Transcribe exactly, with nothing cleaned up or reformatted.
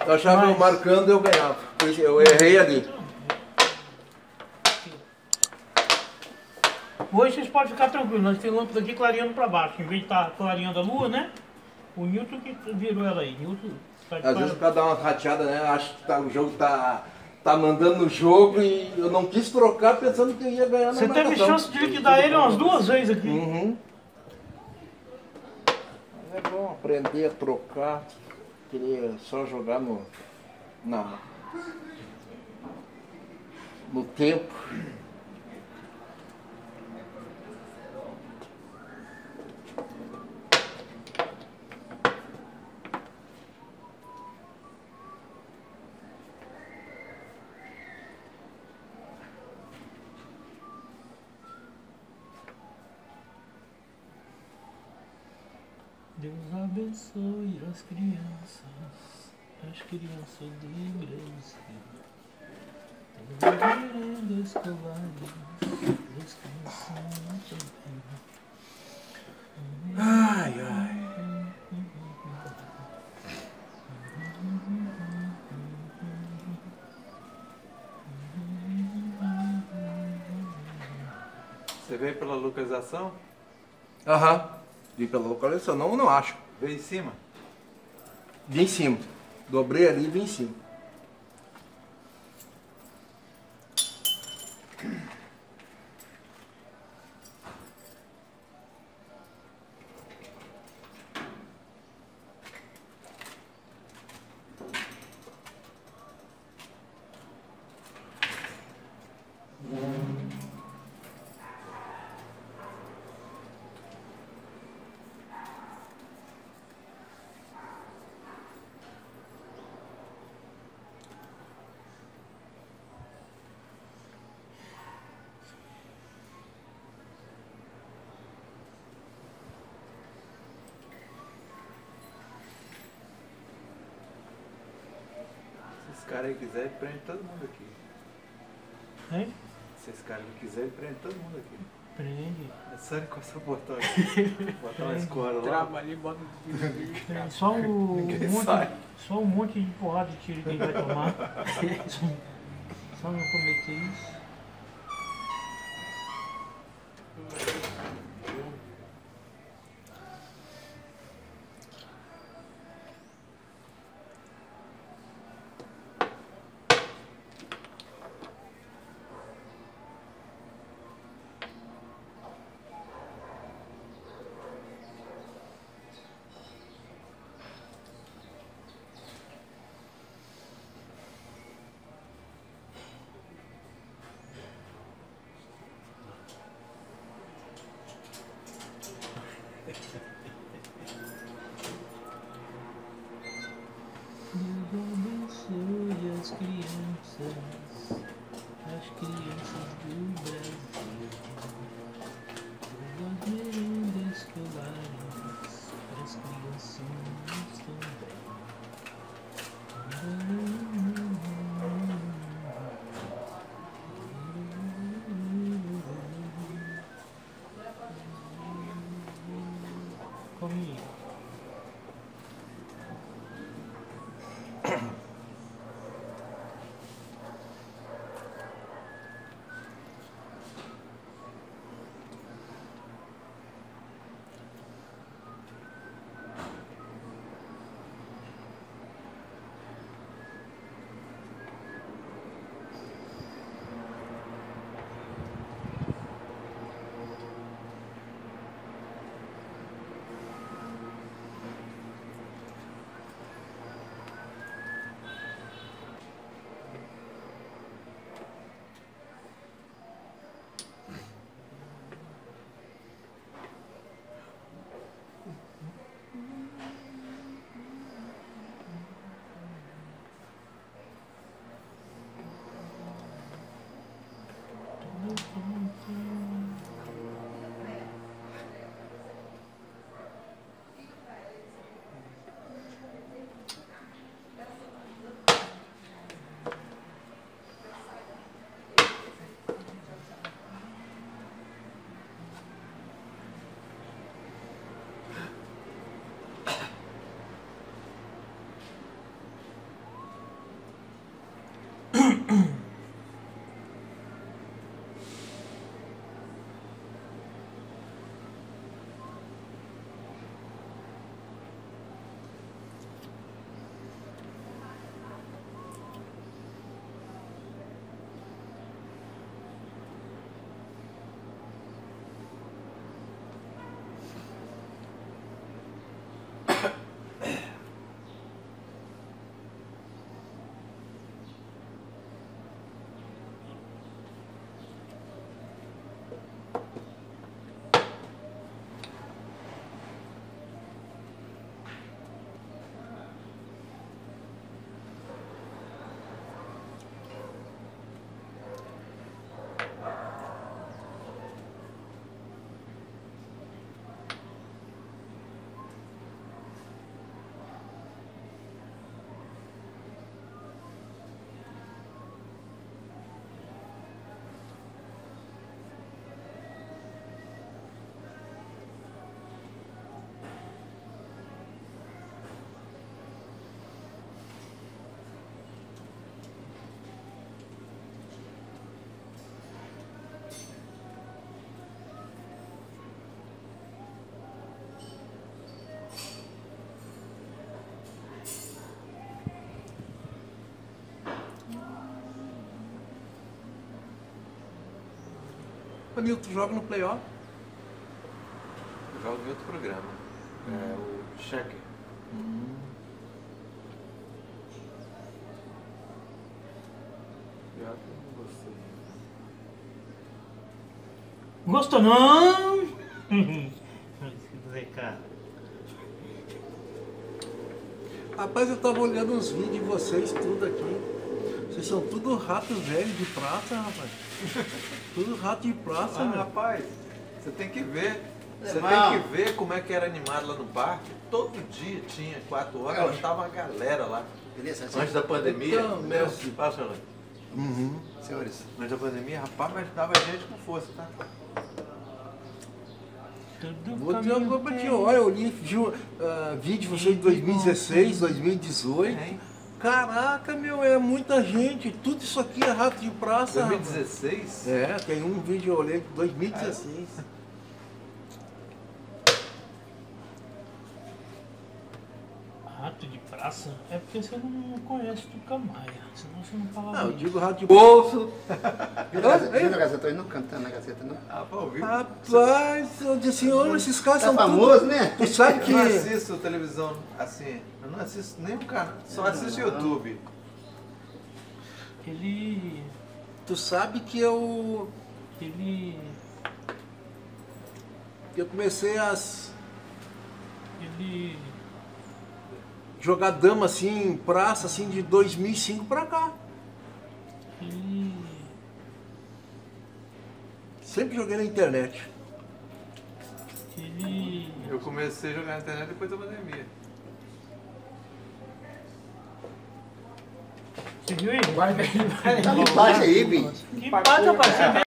Eu achava Mas... eu marcando eu ganhava. Eu errei ali. Hoje vocês podem ficar tranquilos, nós temos lâmpada aqui clareando para baixo. Em vez de estar clareando a lua, né? O Newton que virou ela aí. Newton tá Às vezes o cara dá uma rateada, né? Acho que tá, o jogo tá, tá mandando no jogo e eu não quis trocar pensando que eu ia ganhar na Você teve marcação. chance de liquidar ele umas duas vezes aqui. Uhum. É bom aprender a trocar. Queria só jogar no, na, no tempo. Deus abençoe as crianças, as crianças do Brasil. Merenda escolares, as crianças também. Ai, ai. Você veio pela localização? Aham. Vi pela localização. Não, não acho. Veio em cima? Vi em cima. Dobrei ali e vi em cima. Se esse cara aí quiser, ele prende todo mundo aqui. Hein? Se esse cara quiser, ele prende todo mundo aqui. Prende. É só ele coçar o botão aqui. Botar uma escora lá. Trava ali, bota É, só, o, um Ninguém monte, sai. só um monte de porrada de tiro que ele vai tomar. só, só não cometer isso. Deus abençoe as crianças, as crianças do Brasil. Boas merendas escolares, para as criancinhas também. Come. quando tu joga no playoff? Eu jogo em outro programa. É o Checker. Hum. Pior que eu não gostei. Gostou não? Zé, cara. Rapaz, eu tava olhando os vídeos de vocês tudo aqui. Vocês são tudo rato velho de praça, rapaz. Tudo rato de praça, Ah, meu. rapaz, você tem que ver. Você Irmão. tem que ver como é que era animado lá no parque. Todo dia tinha, quatro horas, estava uma galera lá. Beleza, Antes da pandemia. Então, meu, mestre. passa lá. Uhum. senhores. Antes da pandemia, rapaz, mas dava gente com força, tá? Tudo Vou dizer uma caminho coisa pra ti, tem. olha, eu li vi, uh, vídeo de vocês de dois mil e dezesseis, dois mil e dezoito. Hein? Caraca, meu, é muita gente. Tudo isso aqui é rato de praça. dois mil e rapaz. dezesseis? É, tem um vídeo eu olhei de dois mil e dezesseis. Rato de praça? É porque você não conhece Tuca Maia. Senão você não falava Não, eu isso. digo rato de bolso. Viu na Gazeta, viu na Gazeta? Eu não cantando na Gazeta, não. Ah, pra ouvir. Rapaz, eu disse assim, olha, esses caras Tá são famoso, tudo... né? Tu sabe que... Eu não assisto televisão assim, eu não assisto nenhum canal, só assisto YouTube. Ele. Tu sabe que eu... Ele. Eu comecei a Ele. jogar dama assim, em praça, assim, de dois mil e cinco pra cá. Ele. Sempre joguei na internet. Ele. Eu comecei a jogar na internet depois da pandemia. Você viu ele? Vai, vai, Tá em paz aí, bicho. Que empate, rapaz. Você vê